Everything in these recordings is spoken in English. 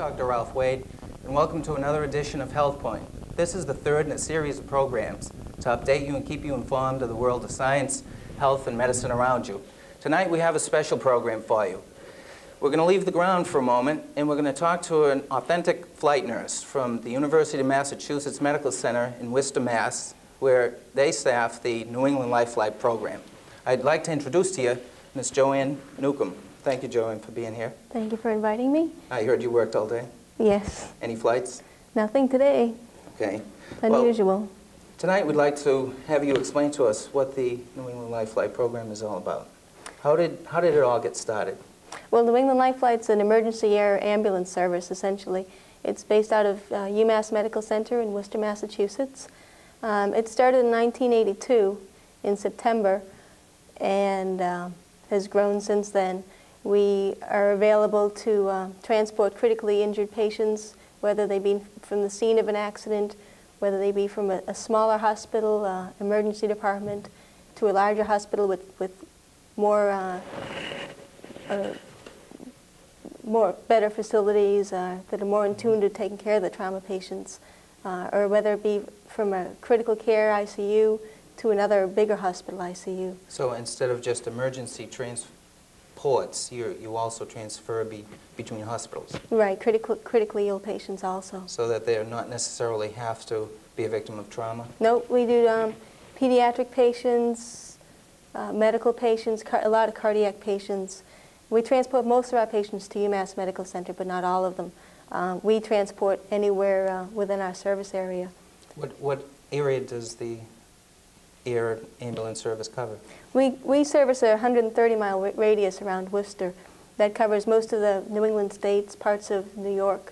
Dr. Ralph Wade, and welcome to another edition of Health Point. This is the third in a series of programs to update you and keep you informed of the world of science, health, and medicine around you. Tonight we have a special program for you. We're going to leave the ground for a moment, and we're going to talk to an authentic flight nurse from the University of Massachusetts Medical Center in Worcester, Mass., where they staff the New England Life Flight program. I'd like to introduce to you Ms. Joanne Newcomb. Thank you, Joanne, for being here. Thank you for inviting me. I heard you worked all day. Yes. Any flights? Nothing today. Okay. Unusual. Well, tonight we'd like to have you explain to us what the New England Life Flight program is all about. How did it all get started? Well, New England Life Flight's an emergency air ambulance service, essentially. It's based out of UMass Medical Center in Worcester, Massachusetts. It started in 1982 in September and has grown since then. We are available to transport critically injured patients, whether they be from the scene of an accident, whether they be from a smaller hospital, emergency department, to a larger hospital with more better facilities that are more in tune to taking care of the trauma patients, or whether it be from a critical care ICU to another bigger hospital ICU. So instead of just emergency transports, you also transfer between hospitals? Right, critically ill patients also. So that they not necessarily have to be a victim of trauma? No, we do pediatric patients, medical patients, a lot of cardiac patients. We transport most of our patients to UMass Medical Center, but not all of them. We transport anywhere within our service area. What area does the air ambulance service cover? We service a 130-mile radius around Worcester. That covers most of the New England states, parts of New York.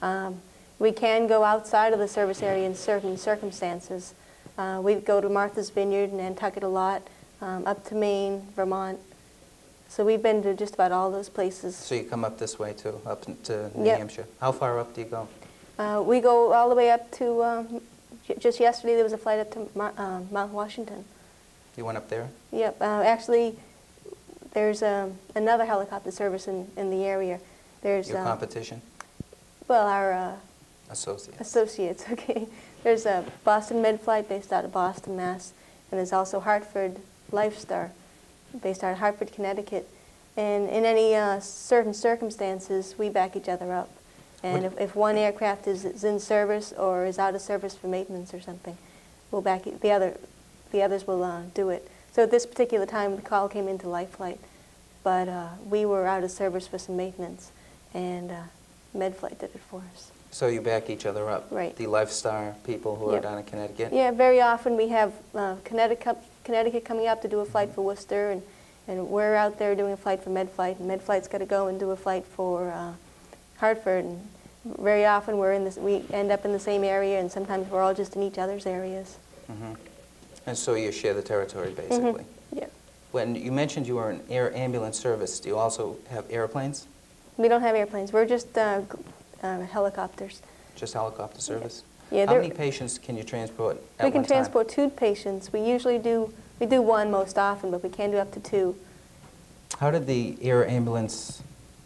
We can go outside of the service area in certain circumstances. We go to Martha's Vineyard and Nantucket a lot, up to Maine, Vermont. So we've been to just about all those places. So you come up this way too, up to New Yep. Hampshire. How far up do you go? We go all the way up to, just yesterday there was a flight up to Mount Washington. You went up there? Yep. Actually, there's another helicopter service in the area. There's your competition? Well, our associates, okay. There's a Boston Med Flight based out of Boston, Mass. And there's also Hartford Lifestar based out of Hartford, Connecticut. And in any certain circumstances, we back each other up. And if one aircraft is in service or is out of service for maintenance or something, we'll back the others will do it. So at this particular time, the call came into Life Flight, but we were out of service for some maintenance, and MedFlight did it for us. So you back each other up? Right. The Lifestar people who are down in Connecticut? Yeah, very often we have Connecticut coming up to do a flight for Worcester, and we're out there doing a flight for MedFlight, and MedFlight's got to go and do a flight for Hartford. And very often we end up in the same area, and sometimes we're all just in each other's areas. Mm-hmm. And so you share the territory, basically? Mm-hmm. Yeah. When you mentioned you were an air ambulance service, do you also have airplanes? We don't have airplanes. We're just helicopters. Just helicopter service? Yeah. How many patients can you transport at one time? We can transport 2 patients. We usually do 1 most often, but we can do up to 2. How did the air ambulance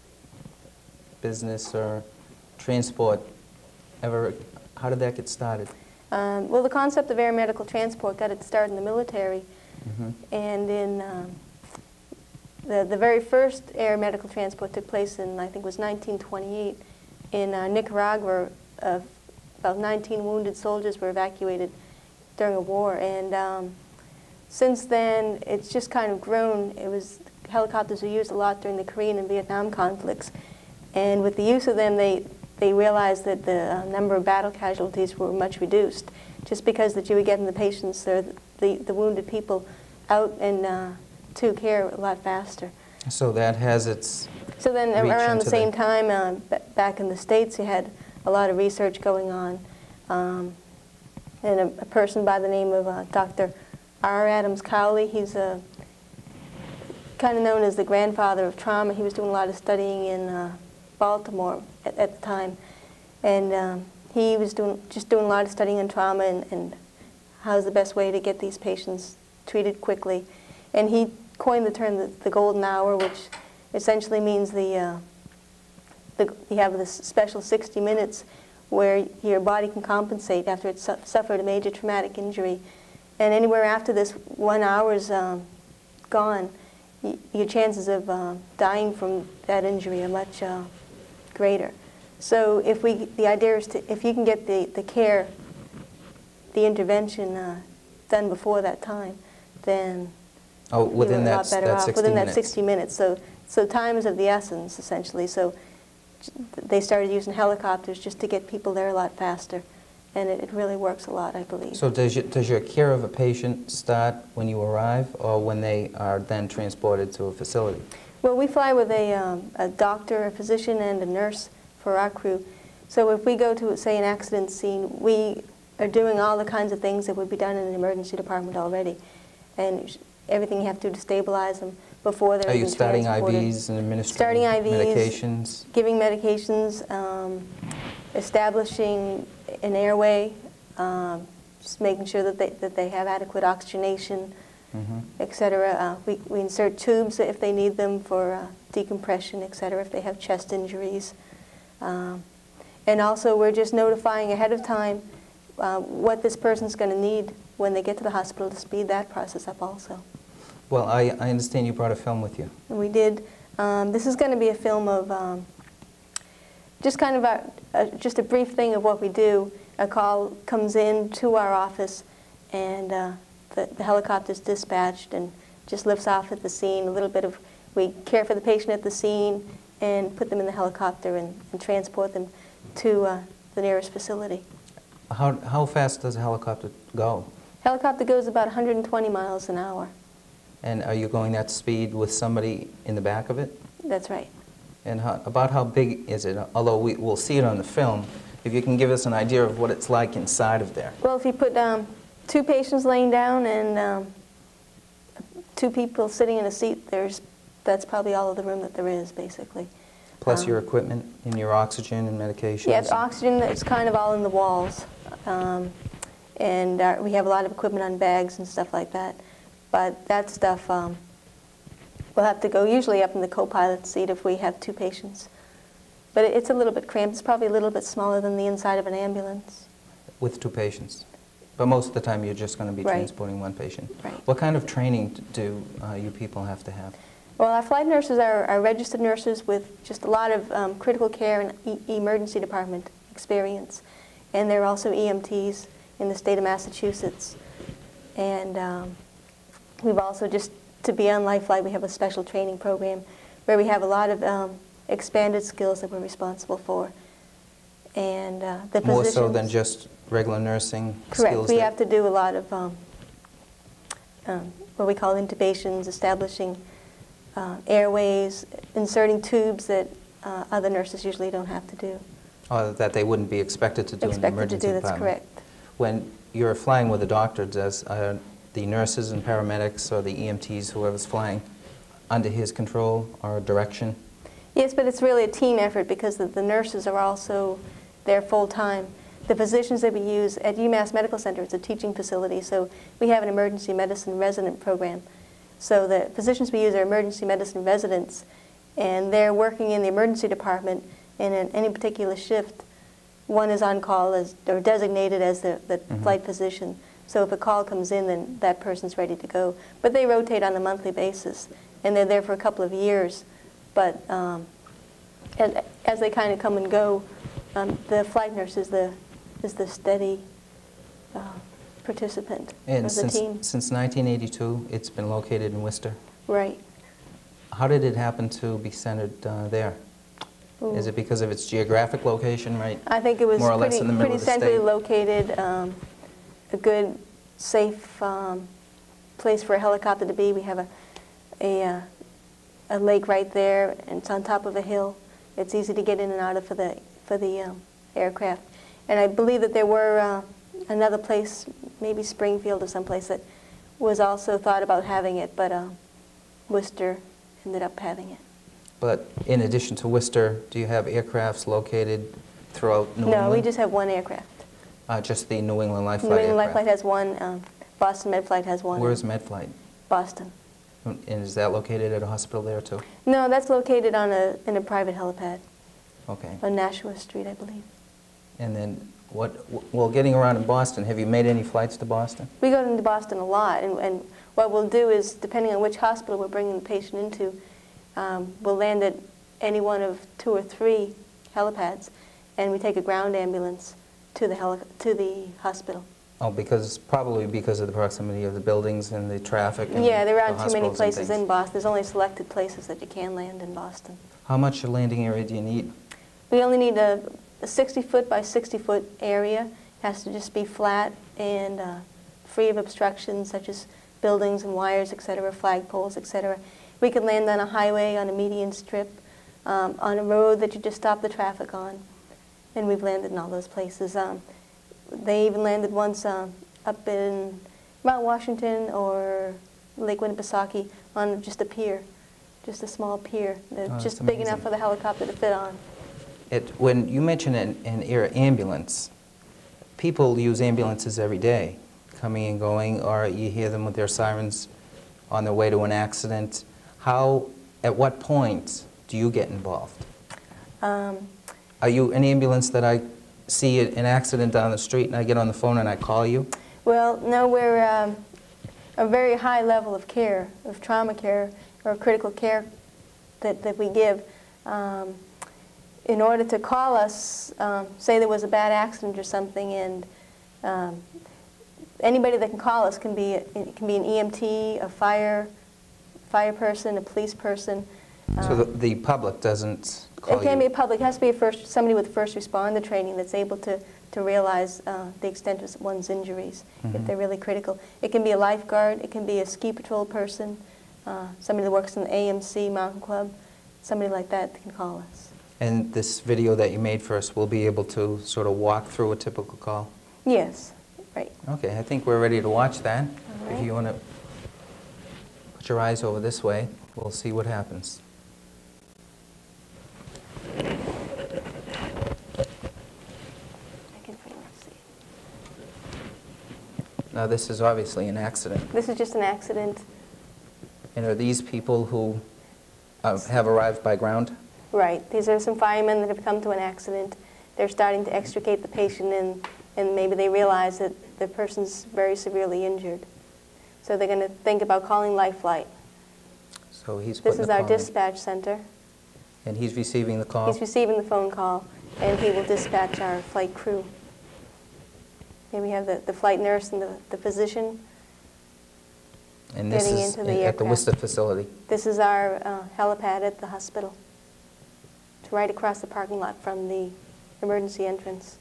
business or transport how did that get started? Well, the concept of air medical transport got its start in the military. Mm-hmm. And in the very first air medical transport took place in, I think it was 1928, in Nicaragua. About 19 wounded soldiers were evacuated during a war. And since then, it's just kind of grown. Helicopters were used a lot during the Korean and Vietnam conflicts. And with the use of them, they realized that the number of battle casualties were much reduced, just because that you were getting the patients, the wounded people, out and to care a lot faster. So that has its So then around the same time, back in the States, you had a lot of research going on. And a person by the name of Dr. R. Adams Cowley, he's kind of known as the grandfather of trauma. He was doing a lot of studying in Baltimore at the time. And he was just doing a lot of studying on trauma and how's the best way to get these patients treated quickly. And he coined the term the golden hour, which essentially means the you have this special 60 minutes where your body can compensate after it's suffered a major traumatic injury. And anywhere after this 1 hour's gone, your chances of dying from that injury are much greater. So the idea is if you can get the care, the intervention done before that time, then within you're a lot better off. 60 within minutes. that 60 minutes. So time is of the essence, essentially. So they started using helicopters just to get people there a lot faster. And it really works a lot, I believe. So does your care of a patient start when you arrive or when they are then transported to a facility? Well, we fly with a doctor, a physician, and a nurse for our crew. So if we go to, say, an accident scene, we are doing all the kinds of things that would be done in an emergency department already. And everything you have to do to stabilize them before they're even transported. Are you starting IVs and administering starting IVs, medications? Giving medications, establishing an airway, just making sure that they have adequate oxygenation, etc. We insert tubes if they need them for decompression, etc. if they have chest injuries. And also we're just notifying ahead of time what this person's going to need when they get to the hospital to speed that process up also. Well, I understand you brought a film with you. And we did. This is going to be a film of just kind of just a brief thing of what we do. A call comes in to our office, and the helicopter's dispatched and just lifts off at the scene. We care for the patient at the scene and put them in the helicopter and transport them to the nearest facility. How fast does a helicopter go? Helicopter goes about 120 miles an hour. And are you going that speed with somebody in the back of it? That's right. And about how big is it? Although we'll see it on the film, if you can give us an idea of what it's like inside of there. Well, if you put 2 patients laying down and 2 people sitting in a seat, that's probably all of the room that there is, basically. Plus your equipment and your oxygen and medications? Yeah, oxygen is kind of all in the walls. And we have a lot of equipment on bags and stuff like that. But that stuff, we'll have to go usually up in the co-pilot seat if we have 2 patients. But it's a little bit cramped. It's probably a little bit smaller than the inside of an ambulance. With 2 patients? But most of the time you're just going to be Right. transporting 1 patient? Right. What kind of training do you people have to have? Well, our flight nurses are registered nurses with just a lot of critical care and emergency department experience. And they're also EMTs in the state of Massachusetts. And we've also, just to be on Life Flight, we have a special training program where we have a lot of expanded skills that we're responsible for. And the positions... More so than just regular nursing skills? Correct. We have to do a lot of what we call intubations, establishing airways, inserting tubes that other nurses usually don't have to do. Or that they wouldn't be expected to do in the emergency department? That's correct. When you're flying with a doctor, does the nurses and paramedics or the EMTs, whoever's flying, under his control or direction? Yes, but it's really a team effort because the nurses are also there full-time. The physicians that we use at UMass Medical Center, it's a teaching facility, so we have an emergency medicine resident program. So the physicians we use are emergency medicine residents, and they're working in the emergency department, and in any particular shift, one is on call or designated as the flight physician. So if a call comes in, then that person's ready to go. But they rotate on a monthly basis, and they're there for a couple of years. But as they kind of come and go, the flight nurse is the steady participant and of the team. Since 1982, it's been located in Worcester? Right. How did it happen to be centered there? Ooh. Is it because of its geographic location, right? I think it was more or less in the middle pretty of the centrally state? located, a good, safe place for a helicopter to be. We have a lake right there, and it's on top of a hill. It's easy to get in and out of for the aircraft. And I believe that there were another place, maybe Springfield or someplace, that was also thought about having it, but Worcester ended up having it. But in addition to Worcester, do you have aircrafts located throughout New England? No, we just have one aircraft. Just the New England Life Flight New England Life aircraft? Flight has one. Boston MedFlight has one. Where's MedFlight? Boston. And is that located at a hospital there too? No, that's located on in a private helipad. Okay. on Nashua Street, I believe. And then well, getting around in Boston, have you made any flights to Boston? We go into Boston a lot, and what we'll do is, depending on which hospital we're bringing the patient into, we'll land at any one of 2 or 3 helipads, and we take a ground ambulance to the hospital. Oh, probably because of the proximity of the buildings and the traffic and Yeah, there aren't the too many hospitals and places things. in Boston. There's only selected places that you can land in Boston. How much landing area do you need? We only need a 60-foot by 60-foot area. It has to just be flat and free of obstructions such as buildings and wires, etc., flagpoles, etc. We can land on a highway, on a median strip, on a road that you just stop the traffic on, and we've landed in all those places. They even landed once up in Mount Washington or Lake Winnipesaukee on just a pier, just a small pier, that's just big enough for the helicopter to fit on. When you mention an air ambulance, people use ambulances every day, coming and going, or you hear them with their sirens on their way to an accident. At what point do you get involved? Are you an ambulance that I see an accident down the street and I get on the phone and I call you? Well, no, we're a very high level of care, of trauma care or critical care that we give. In order to call us, say there was a bad accident or something, and anybody that can call us can be an EMT, a fire person, a police person. So the public doesn't call you? It can be a public. It has to be somebody with first responder training that's able to realize the extent of one's injuries if they're really critical. It can be a lifeguard. It can be a ski patrol person, somebody that works in the AMC Mountain Club, somebody like that can call us. And this video that you made for us will be able to sort of walk through a typical call? Yes, right. Okay, I think we're ready to watch that. All right. If you want to put your eyes over this way, we'll see what happens. I can pretty much see. Now this is obviously an accident. This is just an accident. And are these people who have arrived by ground? Right. These are some firemen that have come to an accident. They're starting to extricate the patient, and maybe they realize that the person's very severely injured. So they're going to think about calling Life Flight. So he's This putting is the our call in. dispatch center. And he's receiving the call? He's receiving the phone call, and he will dispatch our flight crew. Here we have the flight nurse and the physician And this getting is into the at the aircraft. Worcester facility. This is our helipad at the hospital. It's right across the parking lot from the emergency entrance.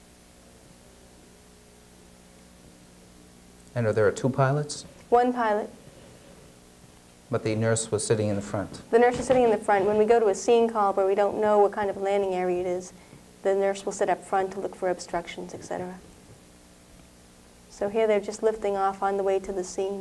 And are there 2 pilots? One pilot. But the nurse was sitting in the front. The nurse is sitting in the front. When we go to a scene call where we don't know what kind of landing area it is, the nurse will sit up front to look for obstructions, etc. So here they're just lifting off on the way to the scene.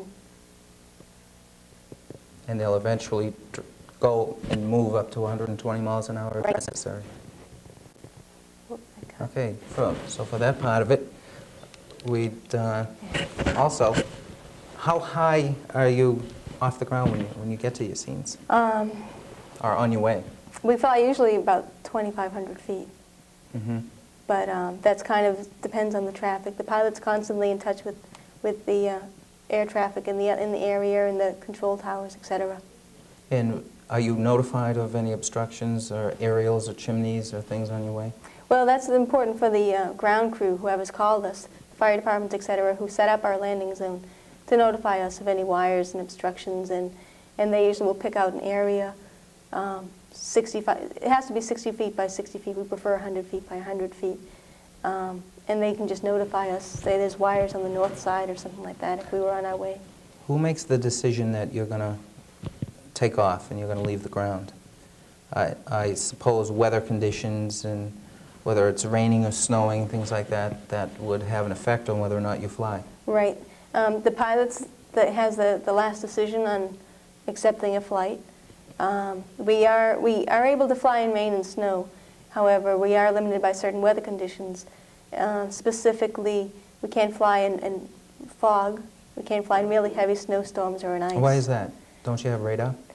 And they'll eventually go and move up to 120 miles an hour if Right. necessary. Oh, my God. Okay, so for that part of it, we'd also, how high are you off the ground when you get to your scenes? Or on your way? We fly usually about 2,500 feet. Mm-hmm. But that's kind of depends on the traffic. The pilot's constantly in touch with the air traffic in the area and the control towers, etc. And are you notified of any obstructions or aerials or chimneys or things on your way? Well, that's important for the ground crew, whoever's called us, fire departments, etc., who set up our landing zone, to notify us of any wires and obstructions, and they usually will pick out an area. 65. It has to be 60 feet by 60 feet. We prefer 100 feet by 100 feet. And they can just notify us, say there's wires on the north side or something like that if we were on our way. Who makes the decision that you're going to take off and you're going to leave the ground? I suppose weather conditions and whether it's raining or snowing, things like that, that would have an effect on whether or not you fly. Right. The pilots that has the last decision on accepting a flight. We are able to fly in rain and snow. However, we are limited by certain weather conditions. Specifically, we can't fly in fog. We can't fly in really heavy snowstorms or in ice. Why is that? Don't you have radar?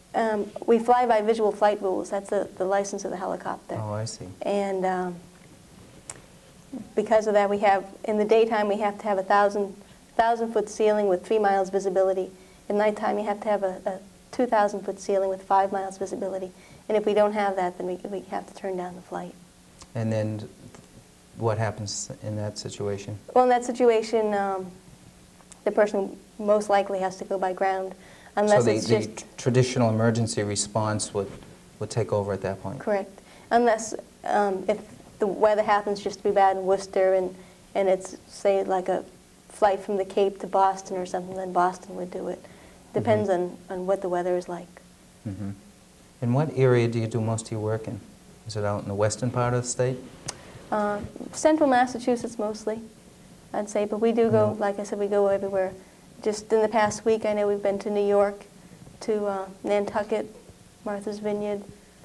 We fly by visual flight rules. That's the license of the helicopter. Oh, I see. And because of that, we have, in the daytime, we have to have a 1,000-foot ceiling with 3 miles visibility. At nighttime, you have to have a 2,000-foot ceiling with 5 miles visibility. And if we don't have that, then we have to turn down the flight. And then what happens in that situation? Well, in that situation, the person most likely has to go by ground, unless so it's the just traditional emergency response would take over at that point? correct. Unless if the weather happens just to be bad in Worcester and it's, say, like a flight from the Cape to Boston or something, then Boston would do it. Depends on what the weather is like. Mm-hmm. In what area do you do most of your work in? Is it out in the western part of the state? Central Massachusetts mostly, I'd say, but we do go, like I said, we go everywhere. Just in the past week, I know we've been to New York, to Nantucket, Martha's Vineyard,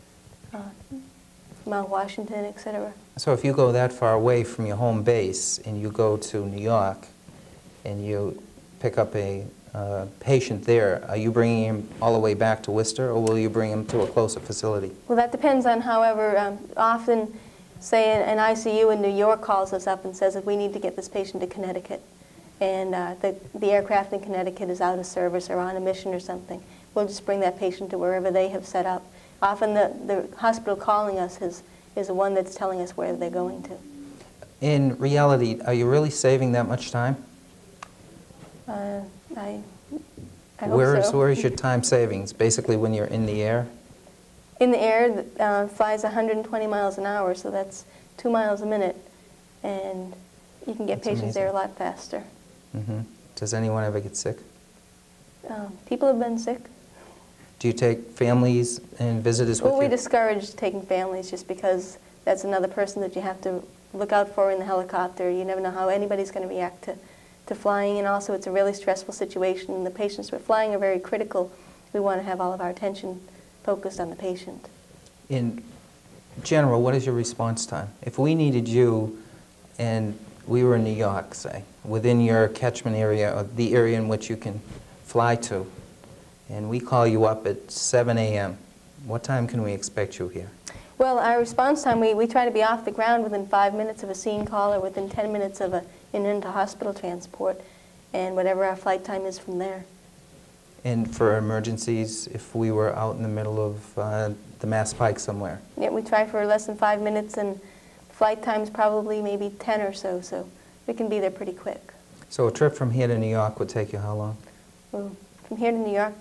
Mount Washington, etc. So if you go that far away from your home base and you go to New York and you pick up a patient there, are you bringing him all the way back to Worcester, or will you bring him to a closer facility? Well, that depends on, however, often, say, an ICU in New York calls us up and says that we need to get this patient to Connecticut, and the aircraft in Connecticut is out of service or on a mission or something. We'll just bring that patient to wherever they have set up. Often the hospital calling us is the one that's telling us where they're going to. In reality, are you really saving that much time? I hope so. Where is your time savings? Basically when you're in the air? In the air, flies 120 miles an hour, so that's 2 miles a minute, and you can get That's patients amazing. there a lot faster. Mm-hmm. Does anyone ever get sick? People have been sick. Do you take families and visitors with Well, we you? discourage taking families just because that's another person that you have to look out for in the helicopter. You never know how anybody's going to react to flying, and also it's a really stressful situation, and the patients we're flying are very critical. We want to have all of our attention focused on the patient. In general, what is your response time? If we needed you and we were in New York, say, within your catchment area or the area in which you can fly to, and we call you up at 7 a.m., what time can we expect you here? Well, our response time, we try to be off the ground within 5 minutes of a scene call or within 10 minutes of an into-hospital transport, and whatever our flight time is from there. And for emergencies, if we were out in the middle of the Mass Pike somewhere? Yeah, we try for less than 5 minutes, and flight time's probably maybe 10 or so we can be there pretty quick. So a trip from here to New York would take you how long? Well, from here to New York,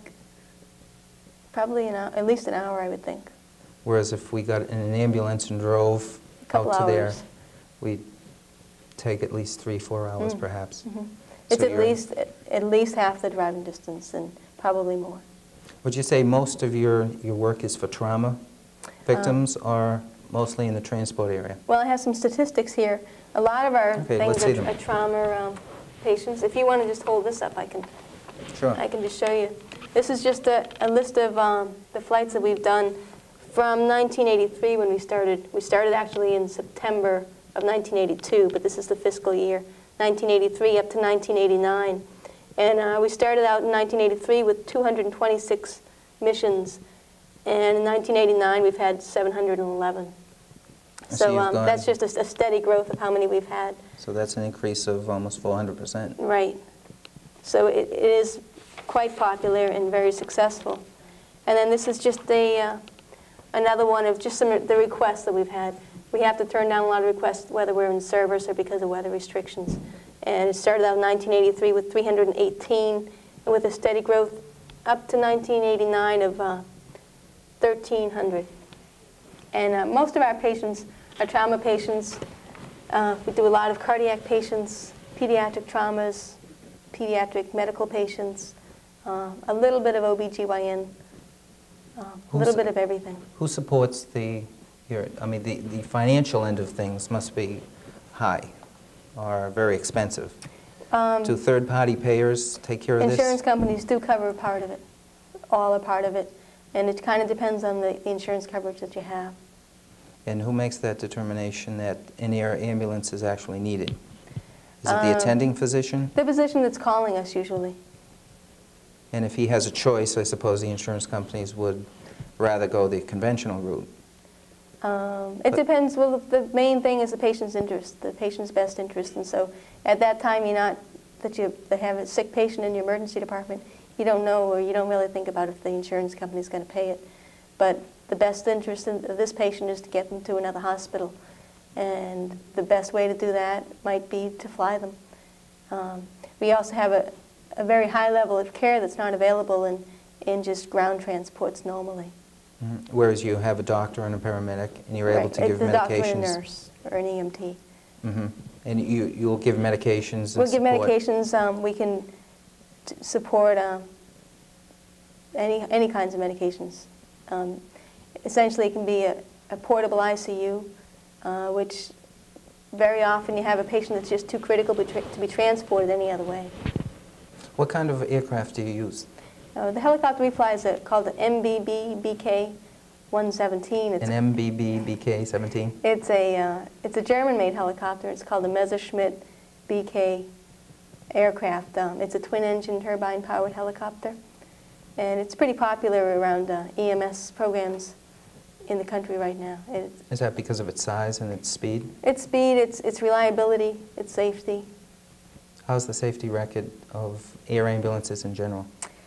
probably at least an hour, I would think. Whereas if we got in an ambulance and drove out to there, we'd take at least 3-4 hours perhaps. Mm-hmm. It's So at least half the driving distance, and probably more. Would you say most of your work is for trauma victims or mostly in the transport area? Well, I have some statistics here. A lot of our let's see things them. are trauma patients. If you want to just hold this up, I can just show you. This is just a list of the flights that we've done from 1983 when we started. We started actually in September of 1982, but this is the fiscal year, 1983 up to 1989. And we started out in 1983 with 226 missions, and in 1989 we've had 711. So that's just a steady growth of how many we've had. So that's an increase of almost 400%. Right. So it is quite popular and very successful. And then this is just another one of just some of the requests that we've had. We have to turn down a lot of requests, whether we're in service or because of weather restrictions. And it started out in 1983 with 318, and with a steady growth up to 1989 of 1,300. And most of our patients are trauma patients. We do a lot of cardiac patients, pediatric traumas, pediatric medical patients, a little bit of OBGYN, a little bit of everything. Who supports the financial end of things must be high or very expensive. Do third-party payers take care of this? Insurance companies do cover part of it, all or part of it, and it kind of depends on the insurance coverage that you have. And who makes that determination that an air ambulance is actually needed? Is it the attending physician? The physician that's calling us usually. And if he has a choice, I suppose the insurance companies would rather go the conventional route. It depends. Well, the main thing is the patient's interest, the patient's best interest. And so at that time, you're not, they have a sick patient in your emergency department, you don't know, or you don't really think about if the insurance company is going to pay it. But the best interest of this patient is to get them to another hospital. And the best way to do that might be to fly them. We also have a very high level of care that's not available in just ground transports normally. Mm-hmm. Whereas you have a doctor and a paramedic, and you're able to give medications. It's a doctor and a nurse, or an EMT. Mm-hmm. And you'll give medications and We'll give support. medications. We can support any kinds of medications. Essentially, it can be a portable ICU, which very often you have a patient that's just too critical to be transported any other way. What kind of aircraft do you use? The helicopter we fly is called the MBB BK-117. An MBB BK-17? It's a German-made helicopter. It's called the Messerschmitt BK aircraft. It's a twin-engine turbine-powered helicopter, and it's pretty popular around EMS programs in the country right now. Is that because of its size and its speed? Its speed, its reliability, its safety. How's the safety record of air ambulances in general?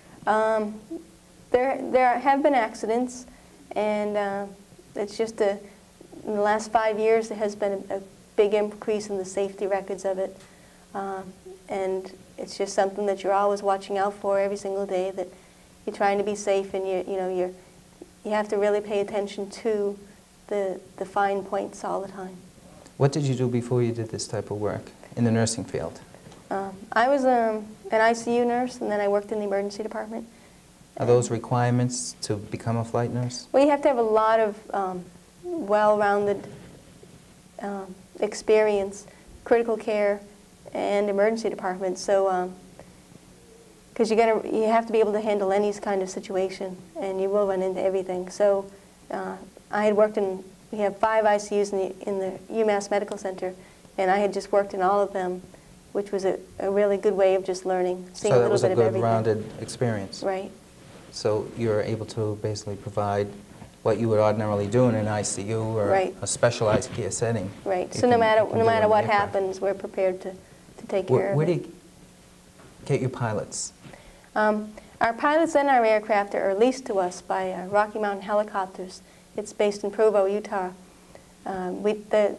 There have been accidents, and it's just in the last 5 years there has been a big increase in the safety records of it, and it's just something that you're always watching out for every single day, that you're trying to be safe, and you have to really pay attention to the fine points all the time. What did you do before you did this type of work in the nursing field? I was an ICU nurse, and then I worked in the emergency department. Are those requirements to become a flight nurse? Well, you have to have a lot of well-rounded experience, critical care, and emergency department. So, because you have to be able to handle any kind of situation, and you will run into everything. So, I had worked we have 5 ICUs in the UMass Medical Center, and I had just worked in all of them, which was a really good way of just learning, seeing a little bit of everything. So that was a good, rounded experience. Right. So you're able to basically provide what you would ordinarily do in an ICU or a specialized care setting. Right. So no matter what happens, we're prepared to take care of it. Where do you get your pilots? Our pilots and our aircraft are leased to us by Rocky Mountain Helicopters. It's based in Provo, Utah. The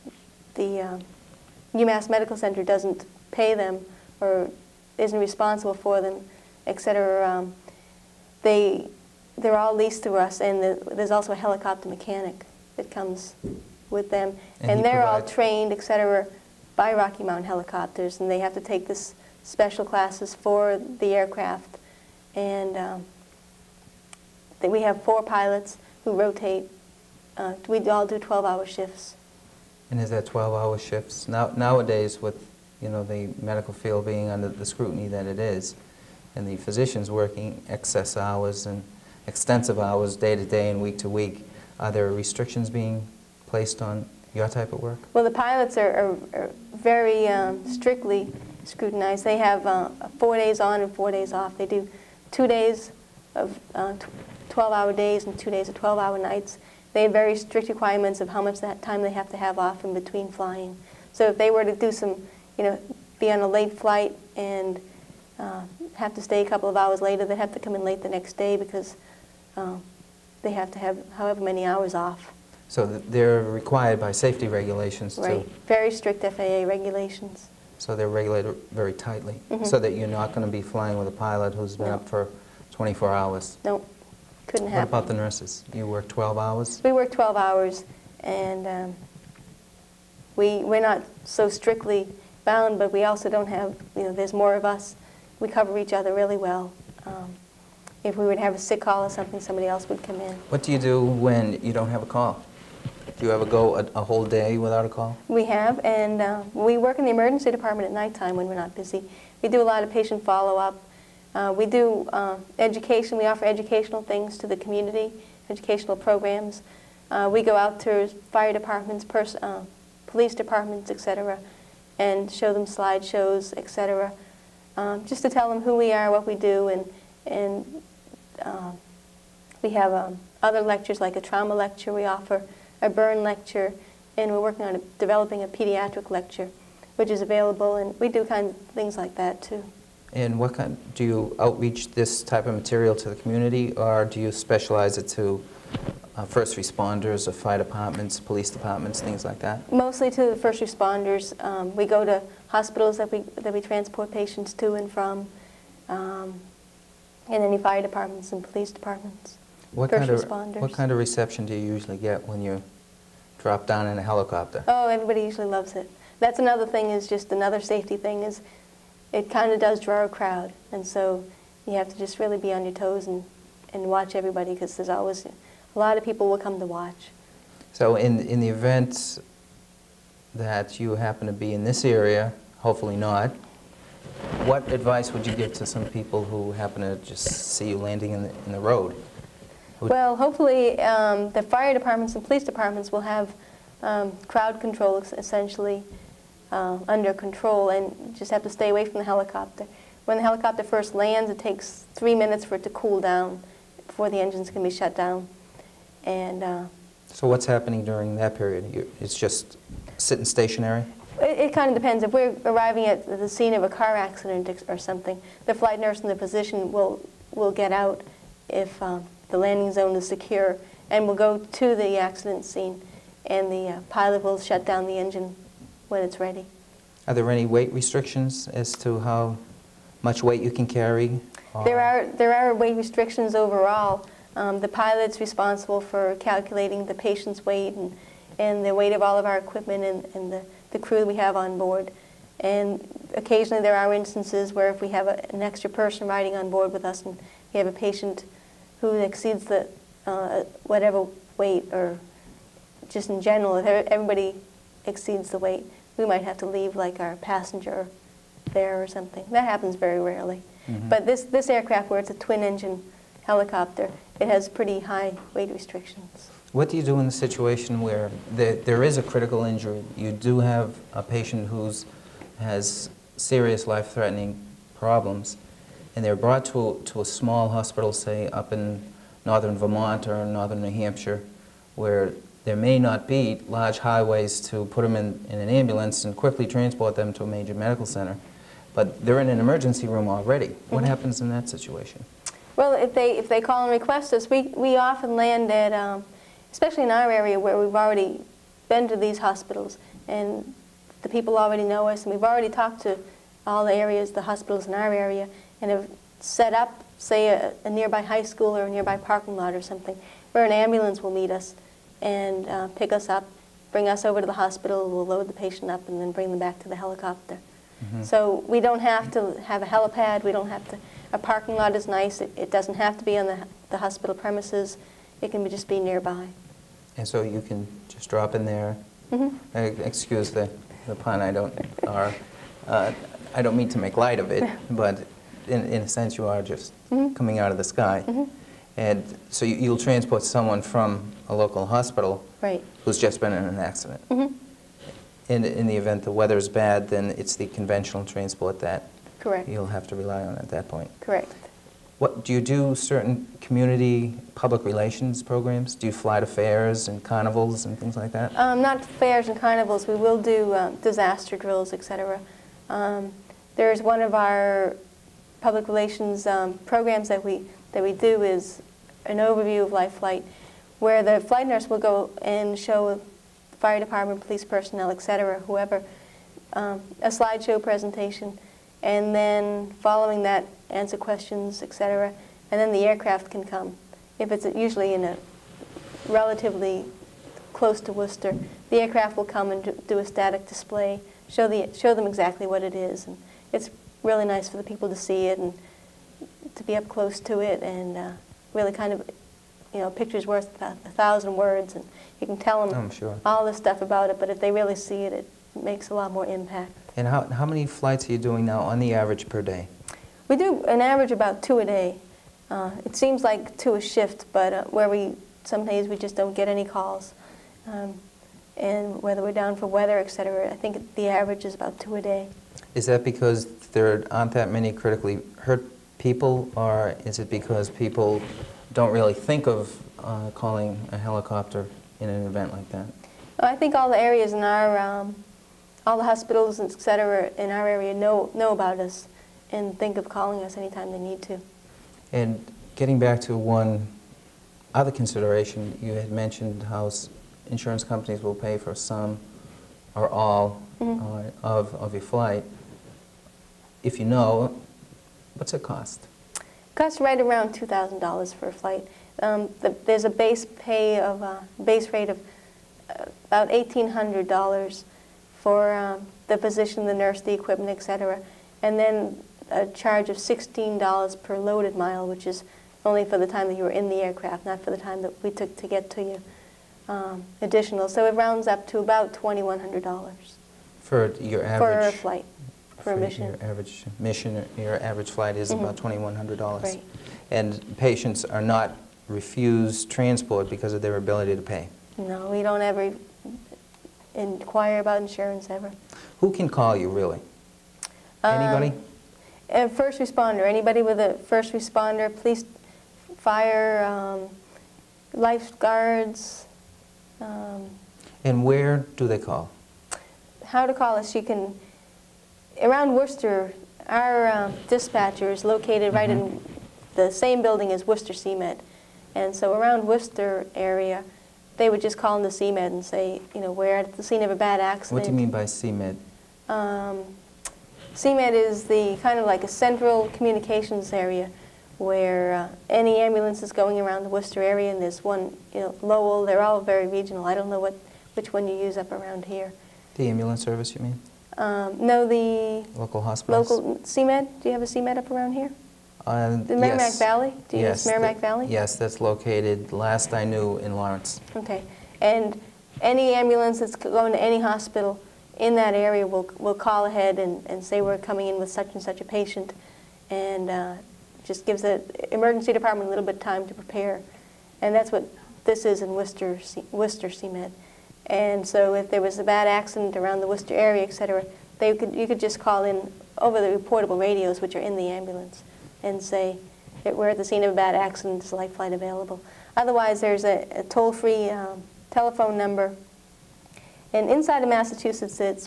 UMass Medical Center doesn't pay them or isn't responsible for them, etc. They're all leased to us, and there's also a helicopter mechanic that comes with them. And they're all trained, etc., by Rocky Mountain Helicopters, and they have to take this special classes for the aircraft. And we have 4 pilots who rotate. We all do 12-hour shifts. And is that 12-hour shifts? Nowadays, with the medical field being under the scrutiny that it is, and the physicians working excess hours and extensive hours day to day and week to week, are there restrictions being placed on your type of work? Well, the pilots are very strictly scrutinized. They have 4 days on and 4 days off. They do 2 days of 12-hour days and 2 days of 12-hour nights. They have very strict requirements of how much time they have to have off in between flying. So if they were to do be on a late flight and have to stay a couple of hours later, they'd have to come in late the next day because they have to have however many hours off. So they're required by safety regulations Right, very strict FAA regulations. So they're regulated very tightly, so that you're not going to be flying with a pilot who's been up for 24 hours. Nope, couldn't happen. What about the nurses? You work 12 hours? We work 12 hours, and we're not so strictly bound, but we also don't have, there's more of us. We cover each other really well. If we would have a sick call or something, somebody else would come in. What do you do when you don't have a call? Do you ever go a whole day without a call? We have, and we work in the emergency department at nighttime when we're not busy. We do a lot of patient follow-up. We do education. We offer educational things to the community, educational programs. We go out to fire departments, police departments, etc., and show them slideshows, etc., just to tell them who we are, what we do, And we have other lectures, like a trauma lecture we offer, a burn lecture, and we're working on developing a pediatric lecture, which is available, and we do kinds of things like that too. And what kind, do you outreach this type of material to the community, or do you specialize it to first responders or fire departments, police departments, things like that? Mostly to the first responders. We go to hospitals that we transport patients to and from, and any fire departments and police departments. What kind of reception do you usually get when you drop down in a helicopter? Oh, everybody usually loves it. That's another thing, is just another safety thing, is it kind of does draw a crowd, and so you have to just really be on your toes and watch everybody, because there's always a lot of people will come to watch. So in the event that you happen to be in this area, hopefully not, what advice would you give to some people who happen to just see you landing in the road? Well, hopefully the fire departments and police departments will have crowd control essentially under control, and just have to stay away from the helicopter. When the helicopter first lands, it takes 3 minutes for it to cool down before the engines can be shut down. And so what's happening during that period? It's just sitting stationary? It kind of depends. If we're arriving at the scene of a car accident or something, the flight nurse and the physician will get out if the landing zone is secure, and we'll go to the accident scene, and the pilot will shut down the engine when it's ready. Are there any weight restrictions as to how much weight you can carry? There are weight restrictions overall. The pilot's responsible for calculating the patient's weight and the weight of all of our equipment and the crew we have on board. And occasionally there are instances where if we have an extra person riding on board with us and we have a patient who exceeds the whatever weight, or just in general, if everybody exceeds the weight, we might have to leave like our passenger there or something. That happens very rarely. Mm-hmm. But this aircraft, where it's a twin-engine helicopter, it has pretty high weight restrictions. What do you do in the situation where there is a critical injury? You do have a patient who has serious life-threatening problems, and they're brought to a small hospital, say up in northern Vermont or northern New Hampshire, where there may not be large highways to put them in an ambulance and quickly transport them to a major medical center. But they're in an emergency room already. What Mm-hmm. happens in that situation? Well, if they call and request us, we often land at, especially in our area where we've already been to these hospitals, and the people already know us, and we've already talked to all the areas, the hospitals in our area, and have set up, say, a nearby high school or a nearby parking lot or something, where an ambulance will meet us and pick us up, bring us over to the hospital, we'll load the patient up, and then bring them back to the helicopter. Mm-hmm. So we don't have to have a helipad, we don't have to, a parking lot is nice, it doesn't have to be on the hospital premises, it can just be nearby. And so you can just drop in there. Mm-hmm. Excuse the pun, I don't mean to make light of it, but in a sense you are just mm-hmm. coming out of the sky. Mm-hmm. And so you'll transport someone from a local hospital right. who's just been in an accident. Mm-hmm. In the event the weather is bad, then it's the conventional transport that correct. You'll have to rely on at that point. Correct. What, do you do certain community public relations programs? Do you fly to fairs and carnivals and things like that? Not fairs and carnivals. We will do disaster drills, etc. There's one of our public relations programs that we do is an overview of life flight, where the flight nurse will go and show fire department, police personnel, etc., whoever, a slideshow presentation, and then following that, answer questions, etc., and then the aircraft can come. If it's usually in a relatively close to Worcester, the aircraft will come and do a static display, show them exactly what it is, and it's really nice for the people to see it and to be up close to it, and really kind of, you know, picture's worth 1,000 words, and you can tell them sure. all this stuff about it, but if they really see it, it makes a lot more impact. And how many flights are you doing now on the average per day? We do an average about 2 a day. It seems like 2 a shift, but some days we just don't get any calls. And whether we're down for weather, etc., I think the average is about 2 a day. Is that because there aren't that many critically hurt people, or is it because people don't really think of calling a helicopter in an event like that? Well, I think all the areas in our, all the hospitals, et cetera, in our area know about us and think of calling us anytime they need to. And getting back to one other consideration, you had mentioned how insurance companies will pay for some or all of your flight. If you know, what's it cost? It costs right around $2,000 for a flight. There's a base rate of about $1,800 for the physician, the nurse, the equipment, etc. And then a charge of $16 per loaded mile, which is only for the time that you were in the aircraft, not for the time that we took to get to you. Additional, so it rounds up to about $2,100 for your average. For a flight, for a mission. Your average mission, your average flight is about $2,100. Right. And patients are not refused transport because of their ability to pay. No, we don't ever inquire about insurance ever. Who can call you, really? Anybody? A first responder, anybody with a first responder, police, fire, lifeguards. And where do they call? How to call us, you can, around Worcester, our dispatcher is located right in the same building as Worcester CMed. And so around Worcester area, they would just call in the CMed and say, you know, we're at the scene of a bad accident. What do you mean by CMed? CMed is the kind of like a central communications area where any ambulance is going around the Worcester area, and there's one, you know, Lowell. They're all very regional. I don't know which one you use up around here. The ambulance service, you mean? No, the local hospitals. Local CMed. Do you have a CMed up around here? The Merrimack yes. Valley. Do you use Merrimack Valley? Yes, that's located, last I knew, in Lawrence. Okay, and any ambulance that's going to any hospital in that area will call ahead and say we're coming in with such and such a patient, and just gives the emergency department a little bit of time to prepare. And that's what this is in Worcester CMed. And so if there was a bad accident around the Worcester area, etc., you could just call in over the reportable radios, which are in the ambulance, and say we're at the scene of a bad accident, is life flight available. Otherwise, there's a toll-free telephone number. And inside of Massachusetts, it's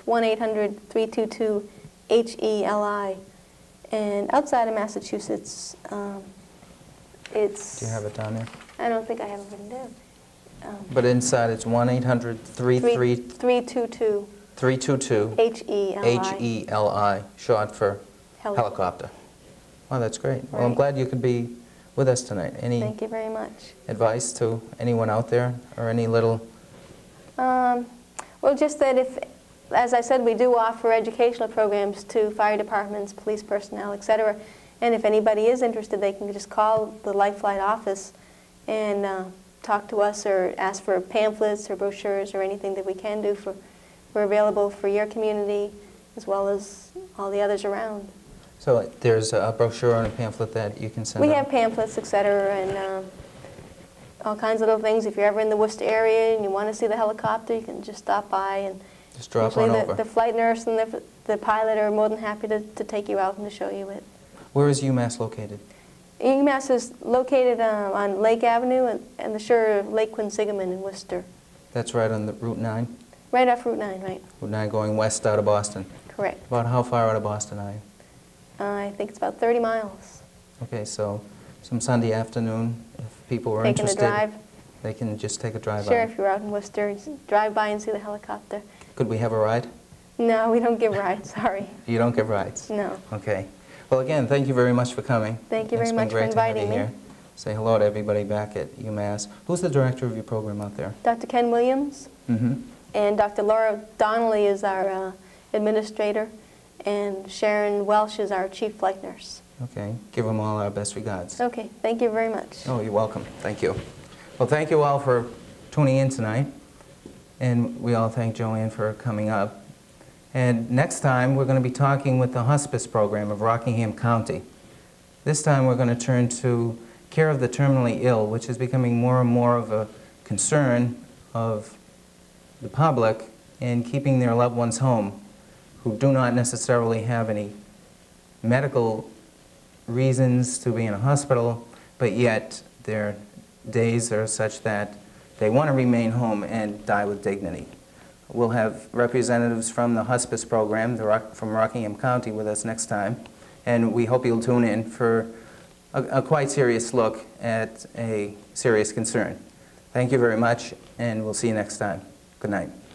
1-800-322-HELI. And outside of Massachusetts, it's... Do you have it down there? I don't think I have it written down. But inside, it's 1-800-322... 322... HELI. HELI, short for helicopter. Oh, that's great. Right. Well, I'm glad you could be with us tonight. Any Thank you very much. Advice to anyone out there, or any little... Well, just that if, as I said, we do offer educational programs to fire departments, police personnel, etc. And if anybody is interested, they can just call the Life Flight office and talk to us, or ask for pamphlets or brochures or anything that we can do. We're available for your community as well as all the others around. So there's a brochure and a pamphlet that you can send out? We have pamphlets, etc., and all kinds of little things. If you're ever in the Worcester area and you want to see the helicopter, you can just stop by, and just drop on over. The flight nurse and the pilot are more than happy to take you out and to show you it. Where is UMass located? UMass is located on Lake Avenue and the shore of Lake Quinsigamond in Worcester. That's right on the Route 9? Right off Route 9, right. Route 9 going west out of Boston? Correct. About how far out of Boston are you? I think it's about 30 miles. Okay, so some Sunday afternoon, if people were interested, Taking a drive. They can just take a drive Sure, out. if you're out in Worcester, drive by and see the helicopter. Could we have a ride? No, we don't give rides, sorry. You don't give rides? No. Okay. Well, again, thank you very much for coming. Thank you very much for inviting me. Here. Say hello to everybody back at UMass. Who's the director of your program out there? Dr. Ken Williams. And Dr. Laura Donnelly is our administrator, and Sharon Welsh is our chief flight nurse. Okay. Give them all our best regards. Okay. Thank you very much. Oh, you're welcome. Thank you. Well, thank you all for tuning in tonight. And we all thank Joanne for coming up. And next time, we're going to be talking with the hospice program of Rockingham County. This time, we're going to turn to care of the terminally ill, which is becoming more and more of a concern of the public in keeping their loved ones home who do not necessarily have any medical reasons to be in a hospital, but yet their days are such that they want to remain home and die with dignity. We'll have representatives from the hospice program from Rockingham County with us next time, and we hope you'll tune in for a quite serious look at a serious concern. Thank you very much, and we'll see you next time. Good night.